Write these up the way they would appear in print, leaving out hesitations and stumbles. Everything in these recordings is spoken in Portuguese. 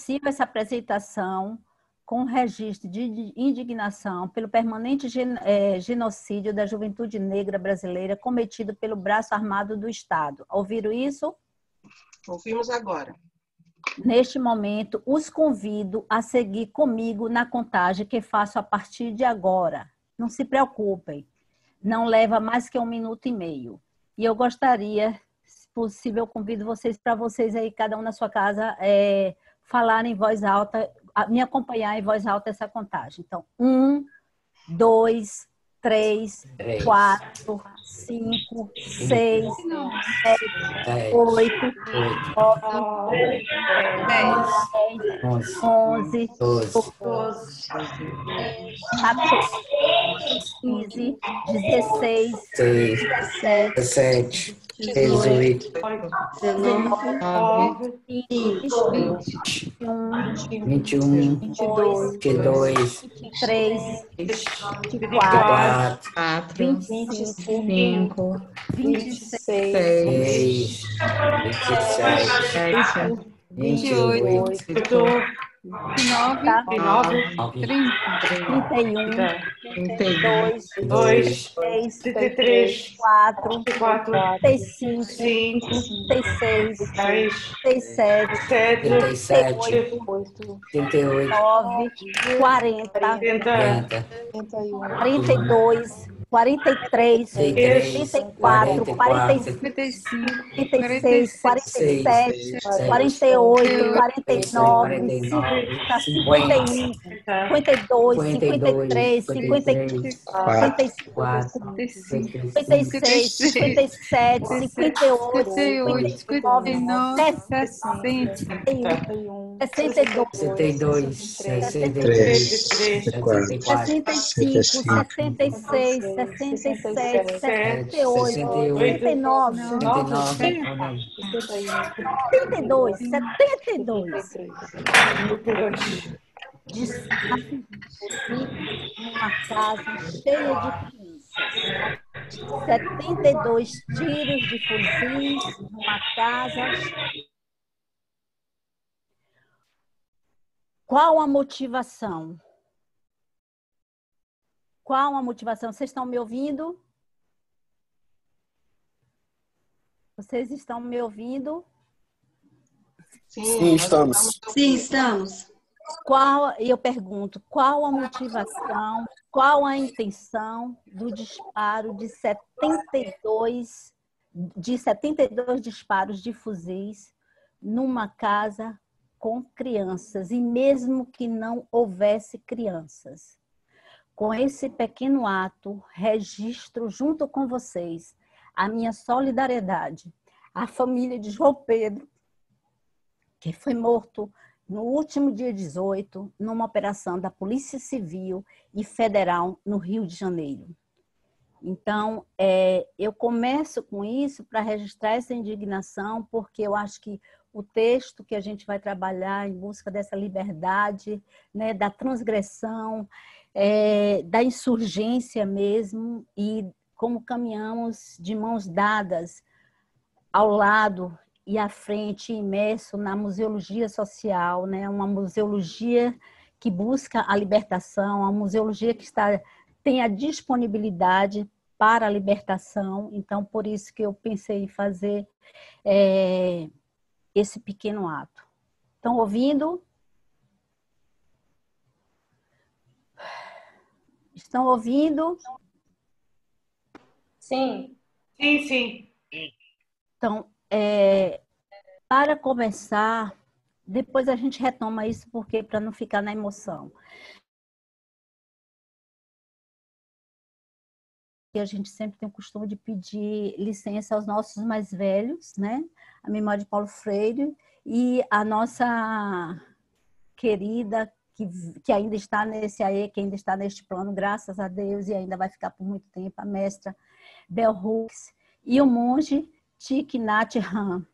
inicio essa apresentação com registro de indignação pelo permanente genocídio da juventude negra brasileira cometido pelo braço armado do Estado. Ouviram isso? Ouvimos agora. Neste momento, os convido a seguir comigo na contagem que faço a partir de agora. Não se preocupem, não leva mais que 1 minuto e meio. E eu gostaria, se possível, eu convido vocês para vocês aí, cada um na sua casa, falarem em voz alta, me acompanhar em voz alta essa contagem. Então, 1, 2, 3, 4, 5, 6, 7, 8, 9, 10, 11, 12, 14, 15, 16, 17, 18, 19, 20, 21, 22, 23, 24, 25, 26, 27, 28, 29, 31, 32, 33, 4, 35, 36, 37, 38, 39, 40, 42, 43, 44, 45, 46, 47, 48, 49, 50, 51, 52, 53, 54, 55, 56, 57, 58, 59, 61, 62, 63, 65, 66, 67, 68, 69, 72, 72. Numa casa cheia de crianças. 72 tiros de fuzis numa casa. Qual a motivação? Qual a motivação? Vocês estão me ouvindo? Vocês estão me ouvindo? Sim, estamos. Sim, estamos. Eu pergunto, qual a motivação, qual a intenção do disparo de 72 disparos de fuzis numa casa com crianças, e mesmo que não houvesse crianças? Com esse pequeno ato, registro junto com vocês a minha solidariedade à família de João Pedro, que foi morto no último dia 18, numa operação da Polícia Civil e Federal no Rio de Janeiro. Então, eu começo com isso para registrar essa indignação, porque eu acho que o texto que a gente vai trabalhar em busca dessa liberdade, né, da transgressão, da insurgência mesmo, e como caminhamos de mãos dadas ao lado e à frente, imerso na museologia social, né? Uma museologia que busca a libertação, uma museologia que tem a disponibilidade para a libertação. Então, por isso que eu pensei em fazer esse pequeno ato. Estão ouvindo? Estão ouvindo? Sim. Sim, sim. Então, para começar, depois a gente retoma isso, porque para não ficar na emoção. E a gente sempre tem o costume de pedir licença aos nossos mais velhos, né? A memória de Paulo Freire e a nossa querida, que ainda está que ainda está neste plano, graças a Deus, e ainda vai ficar por muito tempo, a mestra Bell Hooks, e o monge Thich Nhat Hanh.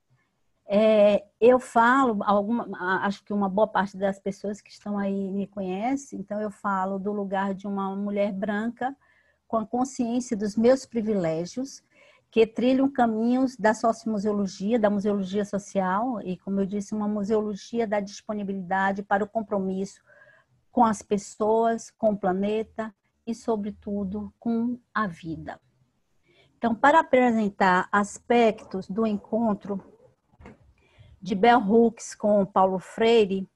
Eu falo, acho que uma boa parte das pessoas que estão aí me conhece, então eu falo do lugar de uma mulher branca com a consciência dos meus privilégios, que trilham caminhos da sociomuseologia, da museologia social e, como eu disse, uma museologia da disponibilidade para o compromisso com as pessoas, com o planeta e, sobretudo, com a vida. Então, para apresentar aspectos do encontro de Bell Hooks com Paulo Freire,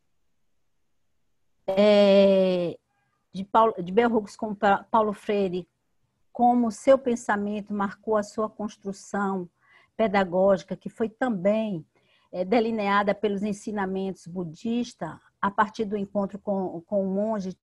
de Bell Hooks com Paulo Freire, como seu pensamento marcou a sua construção pedagógica, que foi também delineada pelos ensinamentos budistas, a partir do encontro com o monge,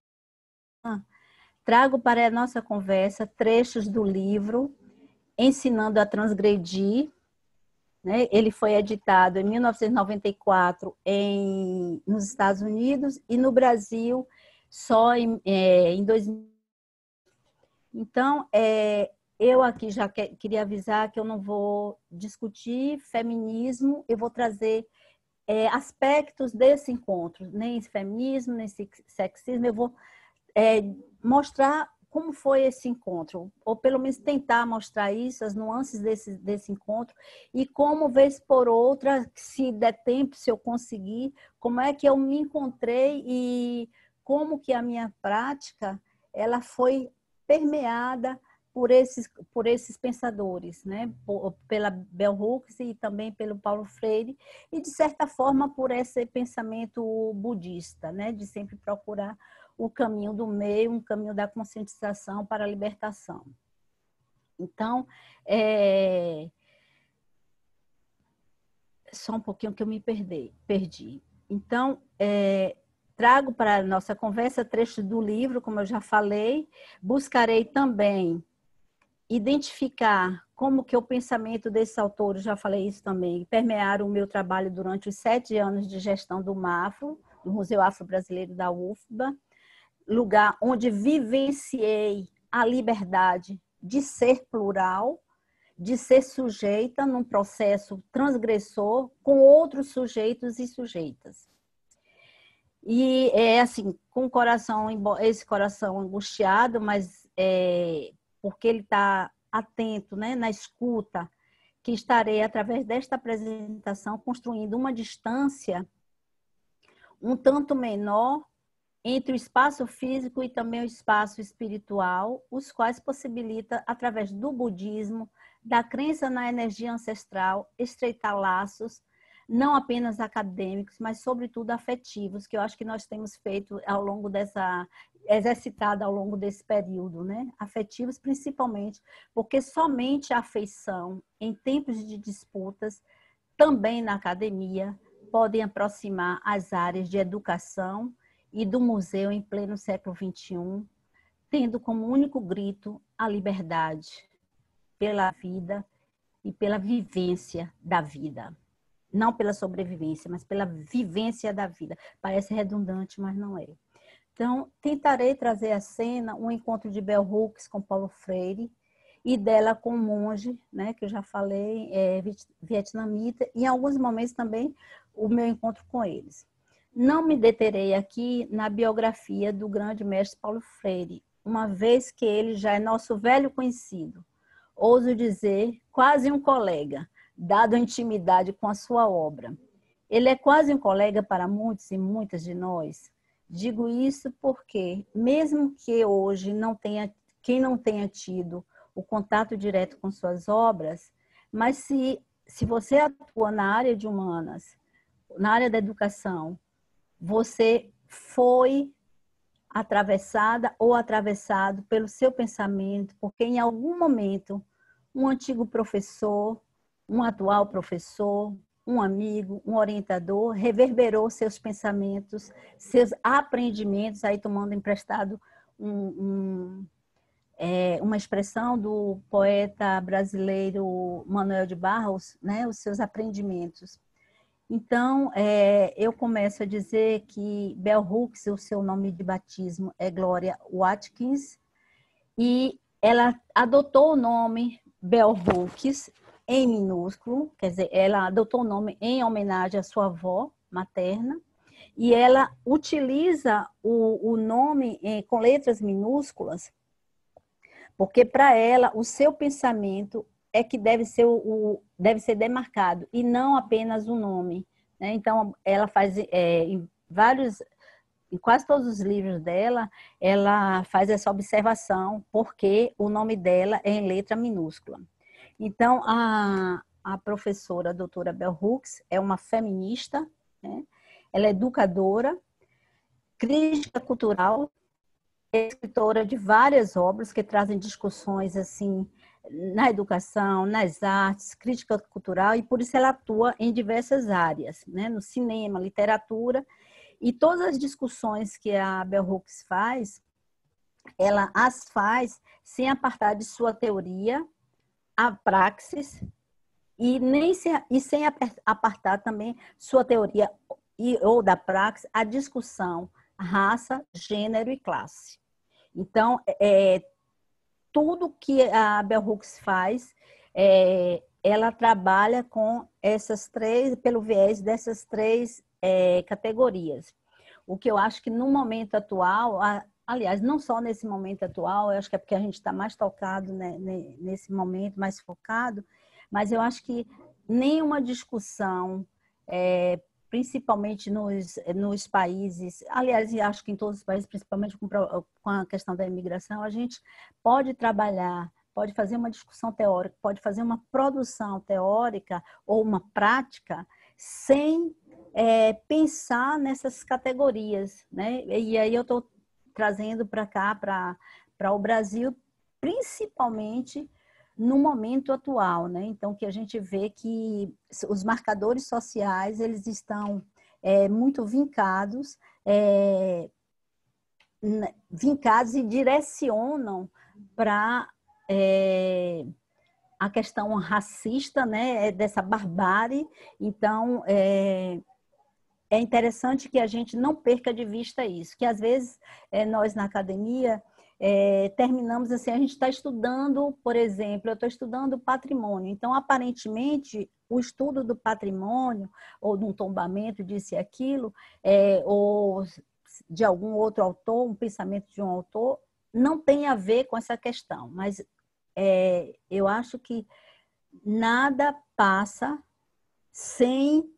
trago para a nossa conversa trechos do livro Ensinando a Transgredir. Ele foi editado em 1994 nos Estados Unidos e no Brasil só em 2000. Então, eu aqui já queria avisar que eu não vou discutir feminismo, eu vou trazer aspectos desse encontro, nem feminismo, nem sexismo, eu vou mostrar como foi esse encontro, ou pelo menos tentar mostrar isso, as nuances desse encontro, e como, vez por outra, se der tempo, se eu conseguir, como é que eu me encontrei e como que a minha prática ela foi permeada por esses pensadores, né? Pela Bell Hooks e também pelo Paulo Freire, e, de certa forma, por esse pensamento budista, né? De sempre procurar o caminho do meio, um caminho da conscientização para a libertação. Então, só um pouquinho que eu me perdi. Então, trago para a nossa conversa trechos do livro, como eu já falei, buscarei também identificar como que o pensamento desse autor, eu já falei isso também, permearam o meu trabalho durante os 7 anos de gestão do MAFRO, do Museu Afro-Brasileiro da UFBA, lugar onde vivenciei a liberdade de ser plural, de ser sujeita num processo transgressor com outros sujeitos e sujeitas. E assim, com o coração, esse coração angustiado, mas porque ele está atento, né, na escuta, que estarei, através desta apresentação, construindo uma distância um tanto menor entre o espaço físico e também o espaço espiritual, os quais possibilita, através do budismo, da crença na energia ancestral, estreitar laços, não apenas acadêmicos, mas sobretudo afetivos, que eu acho que nós temos feito ao longo exercitado ao longo desse período, né? Afetivos principalmente, porque somente a afeição em tempos de disputas, também na academia, podem aproximar as áreas de educação e do museu em pleno século XXI, tendo como único grito a liberdade pela vida e pela vivência da vida. Não pela sobrevivência, mas pela vivência da vida. Parece redundante, mas não é. Então, tentarei trazer à cena um encontro de Bell Hooks com Paulo Freire e dela com o monge, né, que eu já falei, vietnamita, e em alguns momentos também o meu encontro com eles. Não me deterei aqui na biografia do grande mestre Paulo Freire, uma vez que ele já é nosso velho conhecido, ouso dizer, quase um colega, dado a intimidade com a sua obra. Ele é quase um colega para muitos e muitas de nós. Digo isso porque, mesmo que hoje quem não tenha tido o contato direto com suas obras, mas se você atua na área de humanas, na área da educação, você foi atravessada ou atravessado pelo seu pensamento, porque em algum momento um antigo professor, um atual professor, um amigo, um orientador, reverberou seus pensamentos, seus aprendimentos, aí tomando emprestado uma expressão do poeta brasileiro Manuel de Barros, né, os seus aprendimentos. Então, eu começo a dizer que Bell Hooks, o seu nome de batismo é Gloria Watkins, e ela adotou o nome Bell Hooks em minúsculo, quer dizer, ela adotou o nome em homenagem à sua avó materna, e ela utiliza o nome com letras minúsculas, porque para ela o seu pensamento é que deve ser deve ser demarcado, e não apenas o nome, né? Então, ela faz em quase todos os livros dela, ela faz essa observação, porque o nome dela é em letra minúscula. Então, a professora, a doutora Bell Hooks, é uma feminista, né? Ela é educadora, crítica cultural, é escritora de várias obras que trazem discussões assim na educação, nas artes, crítica cultural, e por isso ela atua em diversas áreas, né? No cinema, literatura, e todas as discussões que a Bell Hooks faz, ela as faz sem apartar de sua teoria a praxis e sem apartar também sua teoria ou da praxis a discussão raça, gênero e classe. Então, tudo que a Bell Hooks faz, ela trabalha com essas três, pelo viés dessas três categorias. O que eu acho que no momento atual, aliás, não só nesse momento atual, eu acho que é porque a gente está mais tocado, né, nesse momento, mais focado, mas eu acho que nenhuma discussão, principalmente nos países, aliás, acho que em todos os países, principalmente com a questão da imigração, a gente pode trabalhar, pode fazer uma discussão teórica, pode fazer uma produção teórica ou uma prática sem pensar nessas categorias, né? E aí eu estou trazendo para cá, para o Brasil, principalmente no momento atual, né? Então, que a gente vê que os marcadores sociais, eles estão muito vincados e direcionam para a questão racista, né? Dessa barbárie. Então, é interessante que a gente não perca de vista isso, que às vezes nós na academia terminamos assim, a gente está estudando, por exemplo, eu estou estudando patrimônio, então aparentemente o estudo do patrimônio, ou de um tombamento, disse aquilo, ou de algum outro autor, um pensamento de um autor, não tem a ver com essa questão, mas eu acho que nada passa sem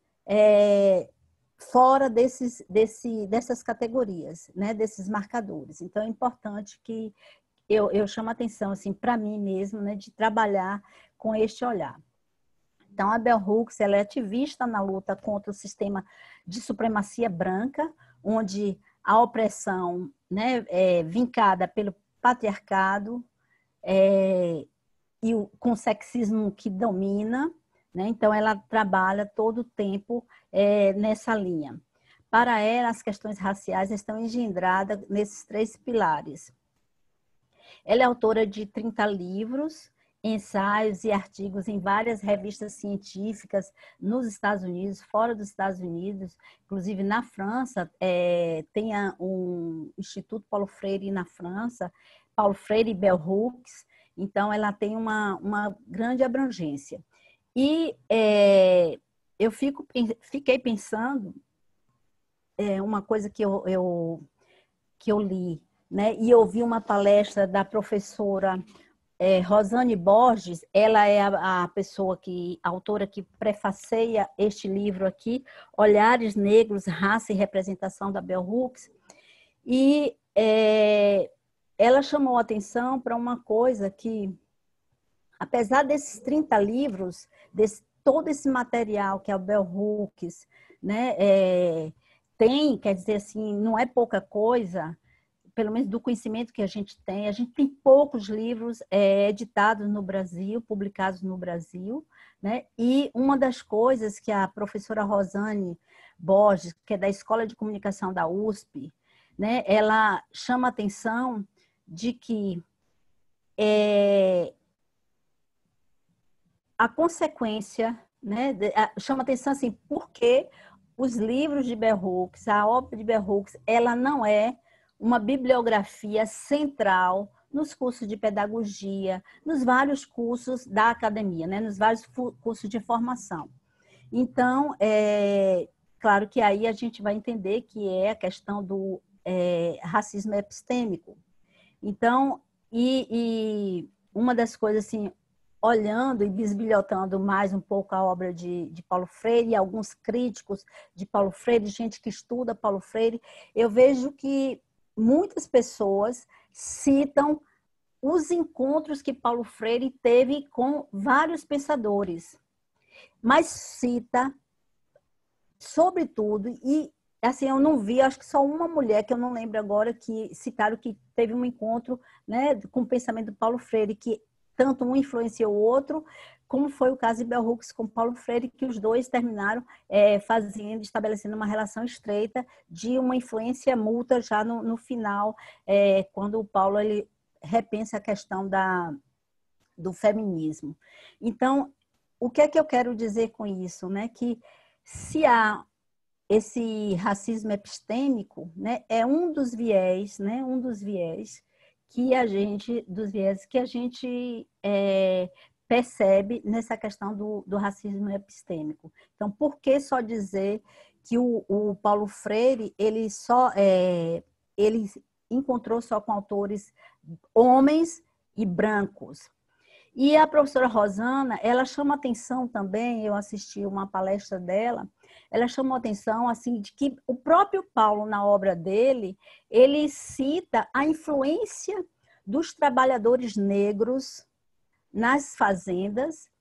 fora dessas categorias, né, desses marcadores. Então, é importante que eu chamo a atenção, assim, para mim mesmo, né, de trabalhar com este olhar. Então, a Bell Hooks, ela é ativista na luta contra o sistema de supremacia branca, onde a opressão, né, é vincada pelo patriarcado com o sexismo que domina, né? Então, ela trabalha todo o tempo nessa linha. Para ela, as questões raciais estão engendradas nesses três pilares. Ela é autora de 30 livros, ensaios e artigos em várias revistas científicas nos Estados Unidos, fora dos Estados Unidos, inclusive na França, tem um Instituto Paulo Freire na França, Paulo Freire e Bell Hooks, então ela tem uma grande abrangência. E eu fiquei pensando, uma coisa que eu li, né? E ouvi uma palestra da professora Rosane Borges, ela é a autora que prefaceia este livro aqui, Olhares Negros, Raça e Representação, da Bell Hooks, e ela chamou a atenção para uma coisa que, apesar desses 30 livros, todo esse material que a Bell Hooks, né, tem, quer dizer assim, não é pouca coisa, pelo menos do conhecimento que a gente tem poucos livros editados no Brasil, publicados no Brasil, né? E uma das coisas que a professora Rosane Borges, que é da Escola de Comunicação da USP, né, ela chama a atenção de que a consequência, né, chama atenção assim, porque os livros de Bell Hooks, a obra de Bell Hooks, ela não é uma bibliografia central nos cursos de pedagogia, nos vários cursos da academia, né, nos vários cursos de formação. Então, claro que aí a gente vai entender que é a questão do racismo epistêmico. Então, e uma das coisas assim, olhando e bisbilhotando mais um pouco a obra de Paulo Freire, e alguns críticos de Paulo Freire, gente que estuda Paulo Freire, eu vejo que muitas pessoas citam os encontros que Paulo Freire teve com vários pensadores, mas cita, sobretudo, e assim, eu não vi, acho que só uma mulher, que eu não lembro agora, que citaram que teve um encontro, né, com o pensamento do Paulo Freire, que tanto um influenciou o outro, como foi o caso de Bell Hooks com Paulo Freire, que os dois terminaram estabelecendo uma relação estreita de uma influência mútua já no final, quando o Paulo ele repensa a questão do feminismo. Então, o que é que eu quero dizer com isso? Né? Que se há esse racismo epistêmico, né, é um dos viés, né, que a gente, percebe nessa questão do racismo epistêmico. Então, por que só dizer que o Paulo Freire ele encontrou só com autores homens e brancos? E a professora Rosana, ela chama atenção também, eu assisti uma palestra dela, ela chamou atenção assim de que o próprio Paulo, na obra dele, ele cita a influência dos trabalhadores negros nas fazendas,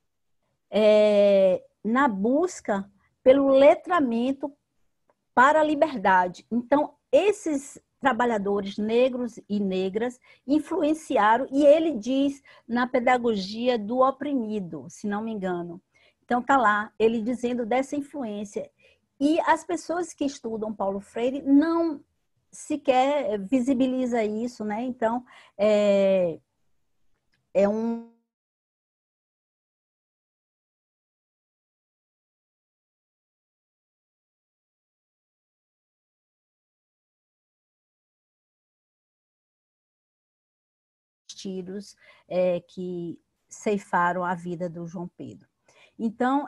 na busca pelo letramento para a liberdade. Então, esses trabalhadores negros e negras influenciaram, e ele diz na pedagogia do oprimido, se não me engano. Então, está lá, ele dizendo dessa influência. E as pessoas que estudam Paulo Freire não sequer visibiliza isso, né? Então, é um tiros que ceifaram a vida do João Pedro. Então,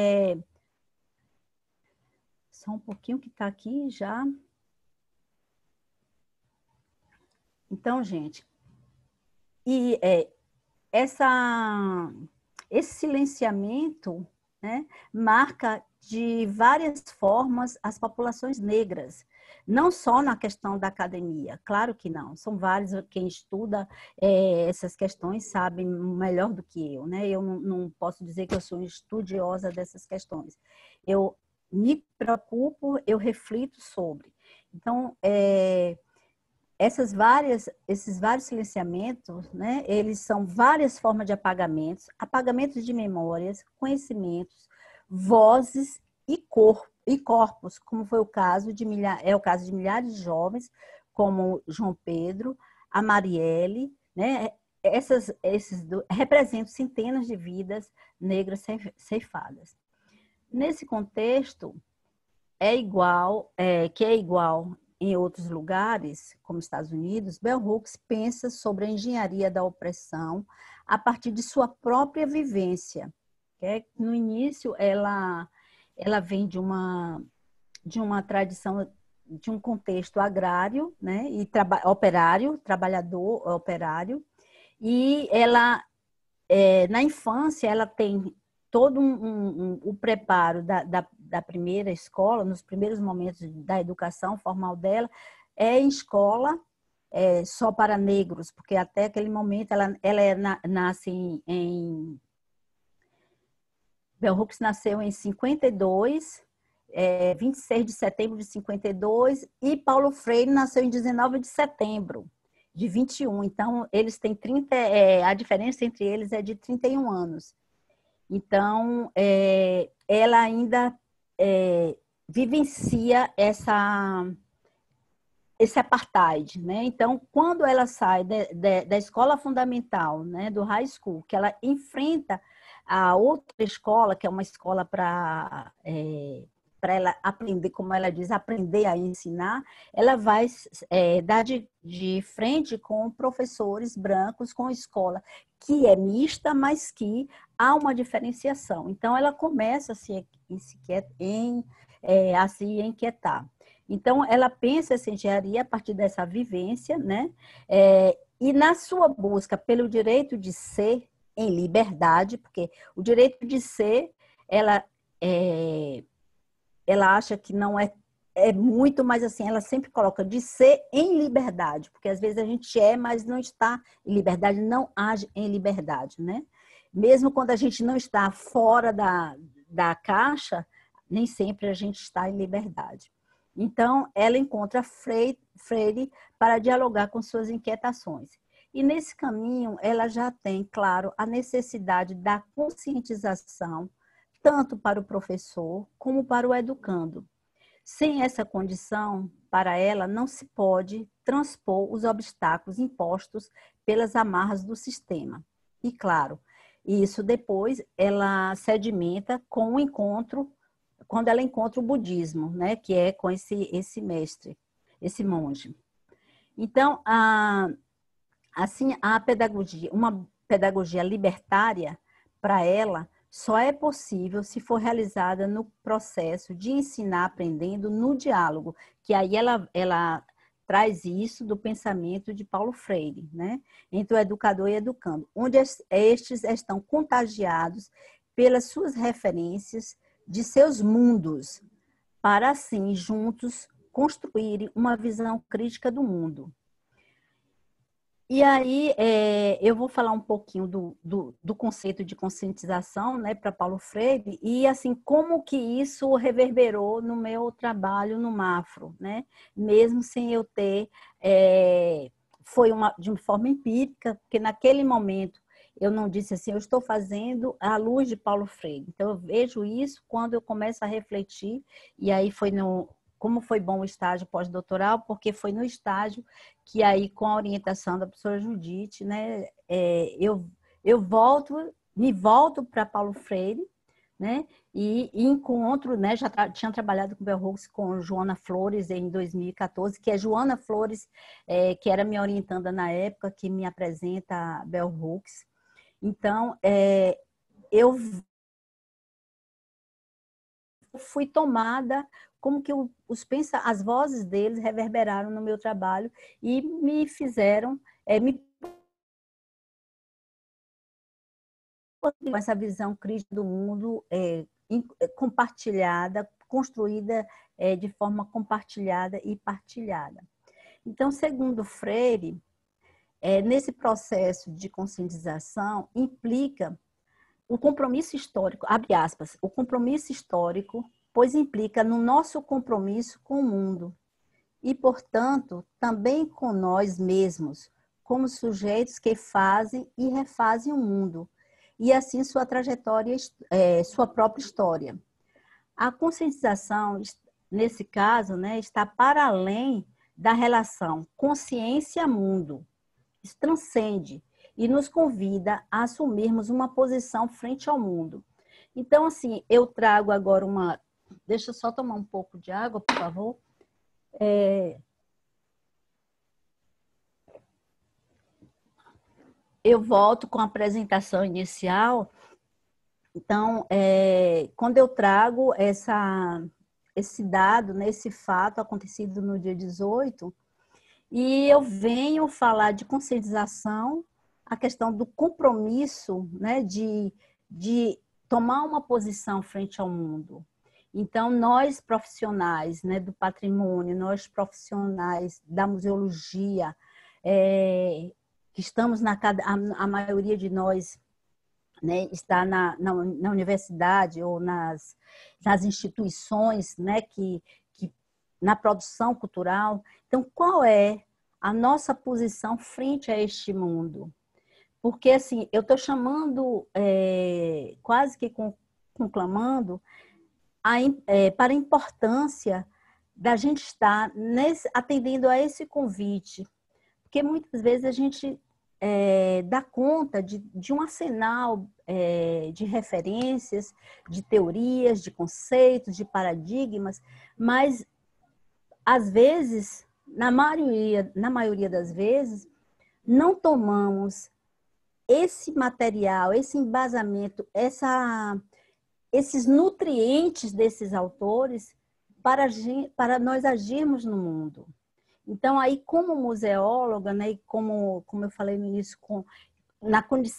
só um pouquinho que está aqui já. Então, gente, e esse silenciamento, né, marca de várias formas as populações negras, não só na questão da academia, claro que não, são vários, quem estuda essas questões sabe melhor do que eu, né? Eu não posso dizer que eu sou estudiosa dessas questões. Eu me preocupo, eu reflito sobre. Então, esses vários silenciamentos, né, eles são várias formas de apagamentos de memórias, conhecimentos, vozes e corpos, como foi o caso de milhares de jovens, como João Pedro, a Marielle, né, representam centenas de vidas negras ceifadas. Nesse contexto, é igual em outros lugares, como Estados Unidos, Bell Hooks pensa sobre a engenharia da opressão a partir de sua própria vivência. No início, ela vem de uma tradição, de um contexto agrário, né, e trabalhador operário, e ela, na infância, ela tem todo o preparo da primeira escola, nos primeiros momentos da educação formal dela, em escola só para negros, porque até aquele momento ela nasce Bell Hooks nasceu em 52, 26 de setembro de 52, e Paulo Freire nasceu em 19 de setembro de 21. Então, eles têm a diferença entre eles é de 31 anos. Então, ela ainda vivencia esse apartheid, né? Então, quando ela sai da escola fundamental, né, do high school, que ela enfrenta a outra escola, que é uma escola para ela aprender, como ela diz, aprender a ensinar, ela vai dar de frente com professores brancos, com escola que é mista, mas que há uma diferenciação. Então, ela começa a se inquietar. Então, ela pensa essa engenharia a partir dessa vivência, né? E na sua busca pelo direito de ser, em liberdade, porque o direito de ser, ela, ela acha que não é muito, mas assim, ela sempre coloca de ser em liberdade, porque às vezes a gente mas não está em liberdade, não age em liberdade, né? Mesmo quando a gente não está fora da caixa, nem sempre a gente está em liberdade. Então, ela encontra Freire para dialogar com suas inquietações. E nesse caminho, ela já tem, claro, a necessidade da conscientização, tanto para o professor como para o educando. Sem essa condição, para ela, não se pode transpor os obstáculos impostos pelas amarras do sistema. E, claro, isso depois ela sedimenta com o encontro, quando ela encontra o budismo, né, que é com esse mestre, esse monge. Então, assim, uma pedagogia libertária, para ela, só é possível se for realizada no processo de ensinar aprendendo no diálogo, que aí ela traz isso do pensamento de Paulo Freire, né? Entre o educador e o educando, onde estes estão contagiados pelas suas referências de seus mundos, para assim, juntos, construírem uma visão crítica do mundo. E aí, eu vou falar um pouquinho do conceito de conscientização, né, para Paulo Freire, e assim, como que isso reverberou no meu trabalho no Mafro, né? Mesmo sem eu ter, foi de uma forma empírica, porque naquele momento eu não disse assim, eu estou fazendo à luz de Paulo Freire. Então, eu vejo isso quando eu começo a refletir, e aí como foi bom o estágio pós-doutoral, porque foi no estágio que aí, com a orientação da professora Judite, né, eu me volto para Paulo Freire, né, e encontro, né, já tinha trabalhado com Bell Hooks, com Joana Flores em 2014, que é Joana Flores, que era minha orientanda na época, que me apresenta a Bell Hooks. Então, eu fui tomada, como que as vozes deles reverberaram no meu trabalho e me fizeram, com essa visão crítica do mundo compartilhada, construída de forma compartilhada e partilhada. Então, segundo Freire, nesse processo de conscientização implica o compromisso histórico, abre aspas, o compromisso histórico, pois implica no nosso compromisso com o mundo e, portanto, também com nós mesmos, como sujeitos que fazem e refazem o mundo, e assim sua trajetória, sua própria história. A conscientização, nesse caso, né, está para além da relação consciência-mundo. Isso transcende e nos convida a assumirmos uma posição frente ao mundo. Então, assim, eu trago agora Deixa eu só tomar um pouco de água, por favor. Eu volto com a apresentação inicial. Então, quando eu trago esse dado, né, esse fato acontecido no dia 18, e eu venho falar de conscientização, a questão do compromisso, né, de tomar uma posição frente ao mundo. Então, nós profissionais, né, do patrimônio, nós profissionais da museologia, que estamos a maioria de nós, né, está na universidade ou nas instituições, né, que na produção cultural. Então, qual é a nossa posição frente a este mundo? Porque, assim, eu estou chamando, quase que conclamando, para a importância da gente estar atendendo a esse convite. Porque muitas vezes a gente dá conta de um arsenal de referências, de teorias, de conceitos, de paradigmas, mas às vezes, na maioria das vezes, não tomamos esse material, esse embasamento, esses nutrientes desses autores para nós agirmos no mundo. Então, aí, como museóloga, né, e como eu falei no início,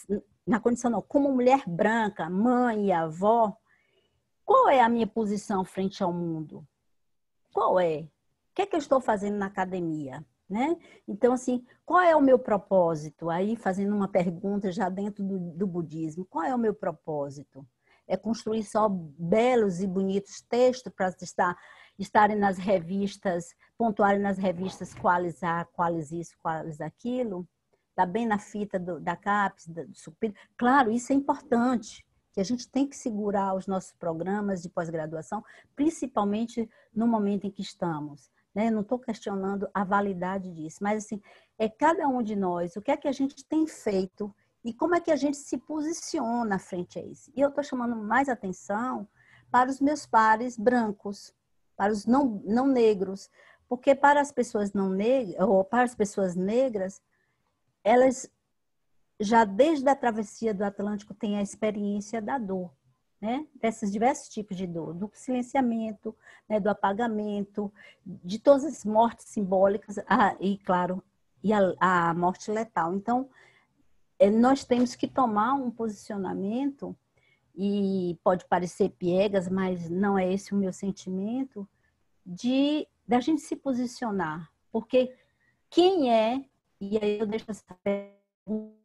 na condição não, como mulher branca, mãe e avó, qual é a minha posição frente ao mundo? Qual é? O que é que eu estou fazendo na academia? Né? Então, assim, qual é o meu propósito? Aí, fazendo uma pergunta já dentro do budismo, qual é o meu propósito? É construir só belos e bonitos textos para estarem nas revistas, pontuarem nas revistas quais isso, quais aquilo? Está bem na fita da CAPES, do Superior? Claro, isso é importante, que a gente tem que segurar os nossos programas de pós-graduação, principalmente no momento em que estamos. Né? Não estou questionando a validade disso, mas assim, é cada um de nós, o que é que a gente tem feito e como é que a gente se posiciona frente a isso. E eu estou chamando mais atenção para os meus pares brancos, para os não negros, porque para as pessoas não negras, ou para as pessoas negras, elas já desde a travessia do Atlântico têm a experiência da dor. Né? Desses diversos tipos de dor, do silenciamento, né? Do apagamento, de todas as mortes simbólicas, e claro, e a morte letal. Então, nós temos que tomar um posicionamento, e pode parecer piegas, mas não é esse o meu sentimento, da gente se posicionar. Porque quem é, e aí eu deixo essa pergunta,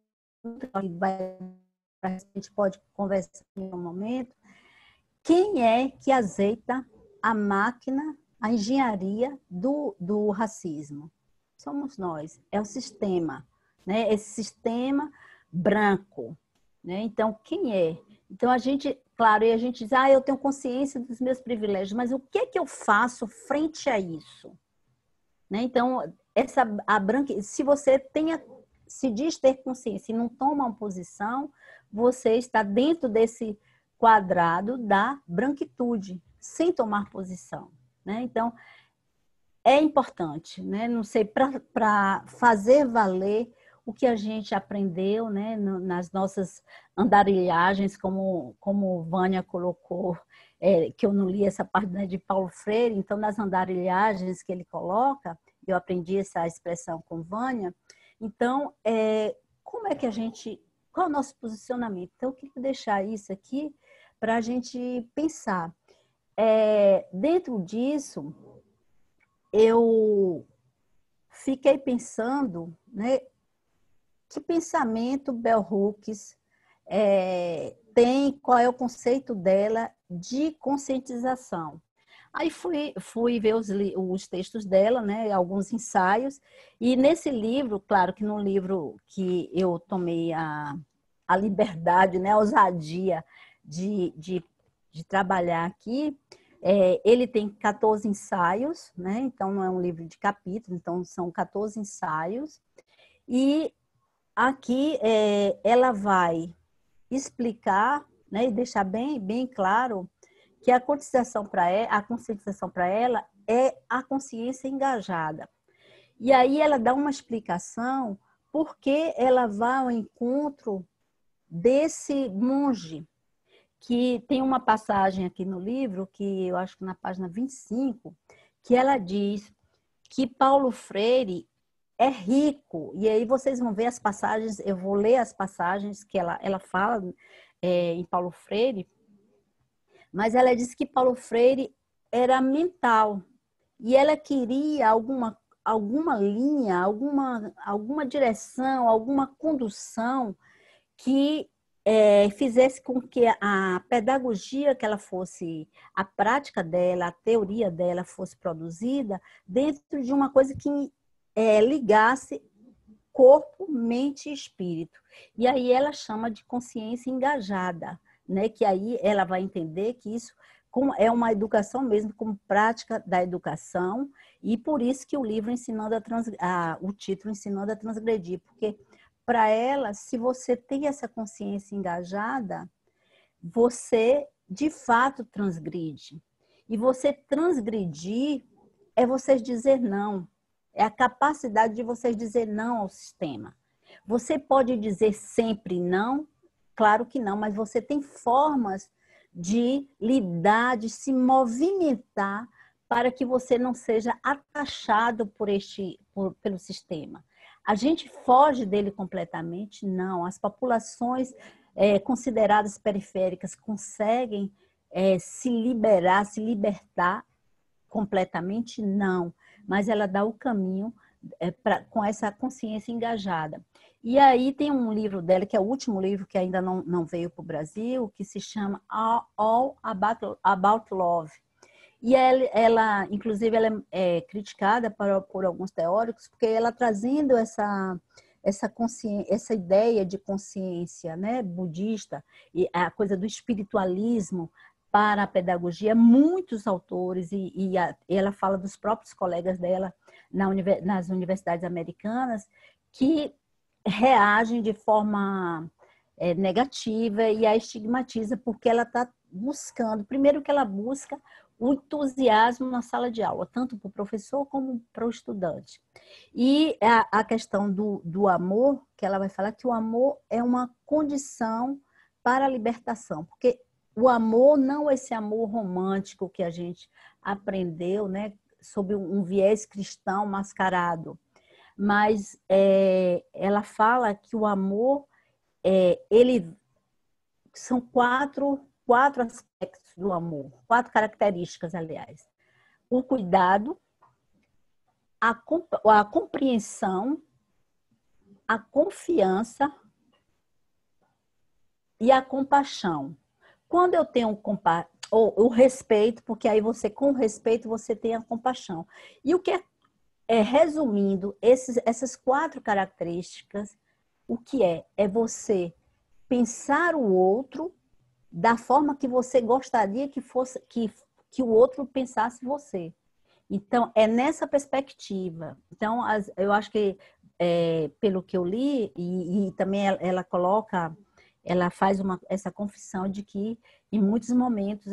a gente pode conversar em um momento, quem é que azeita a máquina, a engenharia do racismo? Somos nós, é o sistema, né? Esse sistema branco, né? Então, quem é? Então, a gente, claro, e a gente diz, eu tenho consciência dos meus privilégios, mas o que é que eu faço frente a isso? Né? Então, a branca, se você se diz ter consciência e não toma uma posição, você está dentro desse quadrado da branquitude, sem tomar posição. Né? Então, é importante, né? Não sei, para fazer valer o que a gente aprendeu, né? Nas nossas andarilhagens, como Vânia colocou, que eu não li essa parte, né, de Paulo Freire, então nas andarilhagens que ele coloca, eu aprendi essa expressão com Vânia, então, como é que qual é o nosso posicionamento? Então, eu queria deixar isso aqui para a gente pensar. Dentro disso, eu fiquei pensando, né, que pensamento Bell Hooks tem, qual é o conceito dela de conscientização. Aí fui ver os textos dela, né, alguns ensaios, e nesse livro, claro que no livro que eu tomei a liberdade, né, a ousadia de trabalhar aqui, ele tem 14 ensaios, né, então não é um livro de capítulos, então são 14 ensaios, e aqui ela vai explicar, né, e deixar bem claro que a conscientização para ela é a consciência engajada. E aí ela dá uma explicação por que ela vai ao encontro desse monge, que tem uma passagem aqui no livro, que eu acho que na página 25, que ela diz que Paulo Freire é rico. E aí vocês vão ver as passagens, eu vou ler as passagens que ela fala em Paulo Freire, mas ela diz que Paulo Freire era mental e ela queria alguma linha, alguma direção, alguma condução que fizesse com que a pedagogia que ela fosse, a prática dela, a teoria dela fosse produzida dentro de uma coisa que ligasse corpo, mente e espírito. E aí ela chama de consciência engajada, né? Que aí ela vai entender que isso é uma educação mesmo, como prática da educação, e por isso que o livro o título Ensinando a Transgredir, porque para ela, se você tem essa consciência engajada, você de fato transgride. E você transgredir é você dizer não. É a capacidade de vocês dizer não ao sistema. Você pode dizer sempre não? Claro que não, mas você tem formas de lidar, de se movimentar para que você não seja atachado pelo sistema. A gente foge dele completamente? Não. As populações consideradas periféricas conseguem se libertar completamente? Não. Mas ela dá o caminho com essa consciência engajada. E aí tem um livro dela, que é o último livro que ainda não veio para o Brasil, que se chama All About Love. E inclusive, ela é criticada por alguns teóricos, porque ela trazendo essa ideia de consciência, né, budista, e a coisa do espiritualismo para a pedagogia, muitos autores, e ela fala dos próprios colegas dela nas universidades americanas, que reagem de forma negativa e a estigmatiza, porque ela está buscando, primeiro que ela busca o entusiasmo na sala de aula, tanto para o professor como para o estudante. E a questão do amor, que ela vai falar que o amor é uma condição para a libertação, porque o amor não é esse amor romântico que a gente aprendeu, né, sob um viés cristão mascarado, mas ela fala que o amor, ele são quatro aspectos do amor, 4 características, aliás. O cuidado, a compreensão, a confiança e a compaixão. Quando eu tenho o respeito, porque aí com respeito você tem a compaixão. E o que resumindo, essas 4 características, o que é você pensar o outro da forma que você gostaria que o outro pensasse você. Então, é nessa perspectiva. Então, eu acho que, pelo que eu li, e também ela faz essa confissão de que, em muitos momentos,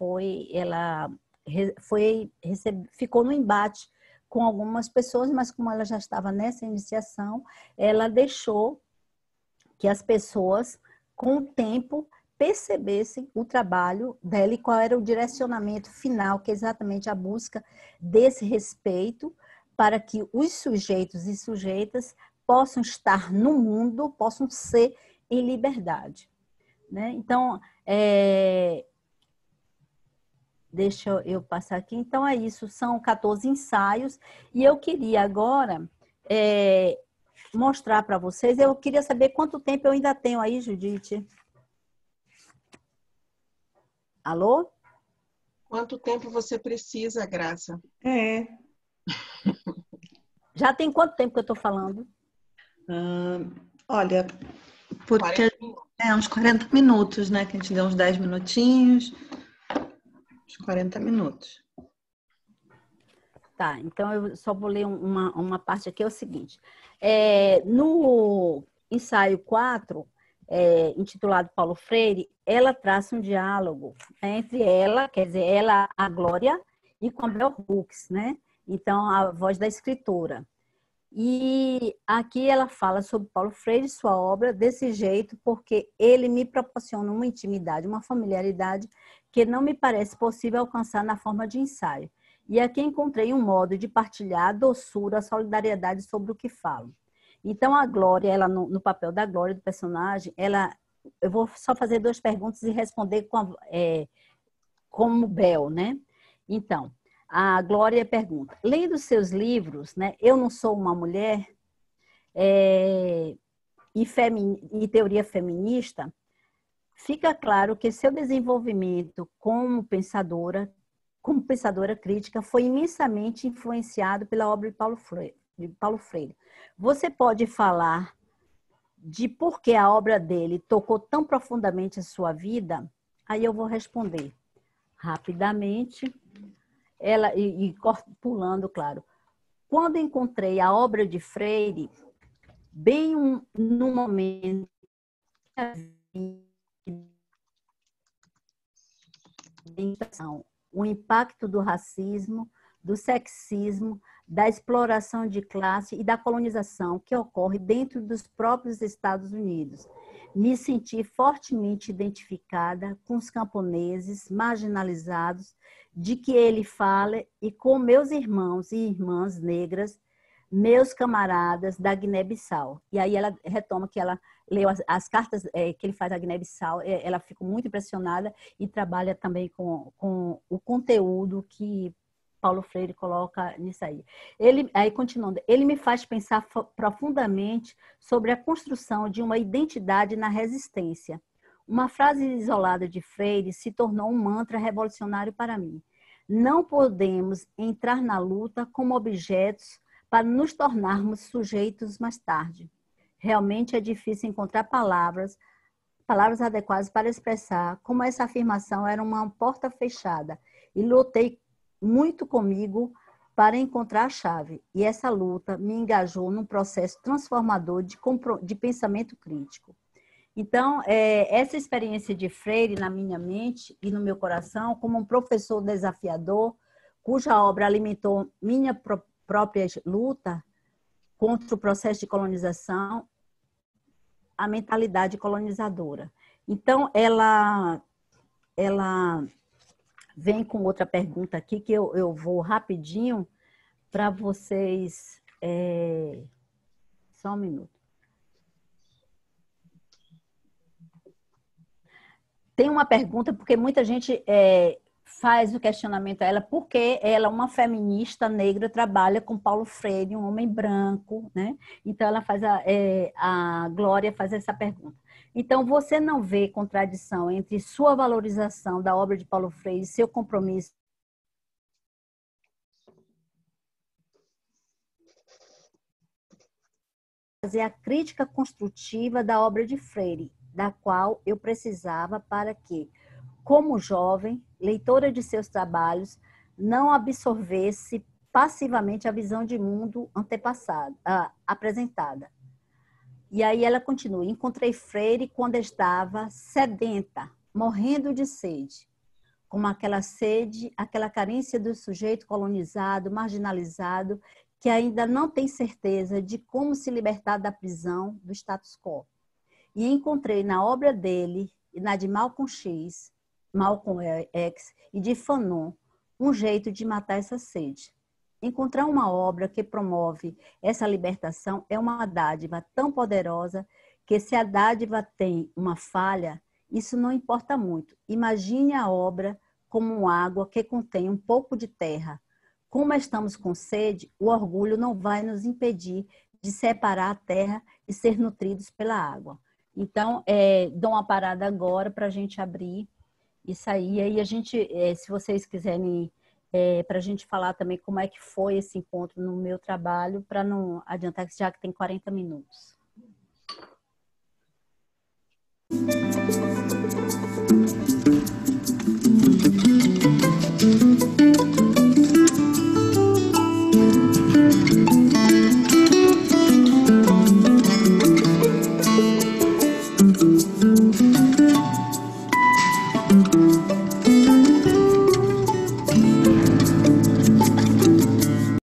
ficou no embate com algumas pessoas, mas como ela já estava nessa iniciação, ela deixou que as pessoas, com o tempo, percebessem o trabalho dela e qual era o direcionamento final, que é exatamente a busca desse respeito para que os sujeitos e sujeitas possam estar no mundo, possam ser em liberdade. Né? Então, deixa eu passar aqui. Então, é isso. São 14 ensaios. E eu queria agora mostrar para vocês. Eu queria saber quanto tempo eu ainda tenho aí, Judite. Alô? Quanto tempo você precisa, Graça? Já tem quanto tempo que eu estou falando? Olha, porque uns 40 minutos, né? Que a gente deu uns 10 minutinhos. Uns 40 minutos. Tá, então eu só vou ler uma parte aqui, é o seguinte. No ensaio 4, intitulado Paulo Freire, ela traça um diálogo entre ela, quer dizer, ela, a Glória, e com a Bell Hooks, né? Então, a voz da escritora. E aqui ela fala sobre Paulo Freire e sua obra desse jeito, porque ele me proporciona uma intimidade, uma familiaridade que não me parece possível alcançar na forma de ensaio. E aqui encontrei um modo de partilhar a doçura, a solidariedade sobre o que falo. Então, a Glória, ela no papel da Glória, do personagem, eu vou só fazer 2 perguntas e responder como Bel, né? Então, a Glória pergunta, lendo seus livros, né, Eu Não Sou Uma Mulher, e teoria feminista, fica claro que seu desenvolvimento como pensadora crítica, foi imensamente influenciado pela obra de Paulo Freire. Você pode falar de por que a obra dele tocou tão profundamente a sua vida? Aí eu vou responder rapidamente, pulando, claro. Quando encontrei a obra de Freire, bem no momento o impacto do racismo, do sexismo, da exploração de classe e da colonização que ocorre dentro dos próprios Estados Unidos. Me senti fortemente identificada com os camponeses marginalizados de que ele fala e com meus irmãos e irmãs negras meus camaradas da Guiné-Bissau. E aí ela retoma que ela leu as cartas que ele faz à Guiné-Bissau, ela fica muito impressionada e trabalha também com o conteúdo que Paulo Freire coloca nisso aí. Aí, continuando, ele me faz pensar profundamente sobre a construção de uma identidade na resistência. Uma frase isolada de Freire se tornou um mantra revolucionário para mim. Não podemos entrar na luta como objetos para nos tornarmos sujeitos mais tarde. Realmente é difícil encontrar palavras adequadas para expressar como essa afirmação era uma porta fechada e lutei muito comigo para encontrar a chave. E essa luta me engajou num processo transformador de pensamento crítico. Então, essa experiência de Freire na minha mente e no meu coração, como um professor desafiador, cuja obra alimentou minha própria luta contra o processo de colonização, a mentalidade colonizadora. Então, ela vem com outra pergunta aqui, que eu vou rapidinho para vocês... Só um minuto. Tem uma pergunta, porque muita gente faz o questionamento a ela, por que ela, uma feminista negra, trabalha com Paulo Freire, um homem branco, né? Então, ela faz a Glória faz essa pergunta. Então, você não vê contradição entre sua valorização da obra de Paulo Freire e seu compromisso fazer a crítica construtiva da obra de Freire, da qual eu precisava para que, como jovem, leitora de seus trabalhos, não absorvesse passivamente a visão de mundo apresentada. E aí ela continua, encontrei Freire quando estava sedenta, morrendo de sede, como aquela sede, aquela carência do sujeito colonizado, marginalizado, que ainda não tem certeza de como se libertar da prisão do status quo. E encontrei na obra dele, e na de Malcolm X e de Fanon, um jeito de matar essa sede. Encontrar uma obra que promove essa libertação é uma dádiva tão poderosa que, se a dádiva tem uma falha, isso não importa muito. Imagine a obra como água que contém um pouco de terra. Como estamos com sede, o orgulho não vai nos impedir de separar a terra e ser nutridos pela água. Então, dou uma parada agora para a gente abrir isso aí. Aí a gente, se vocês quiserem, para a gente falar também como é que foi esse encontro no meu trabalho, para não adiantar, já que tem 40 minutos.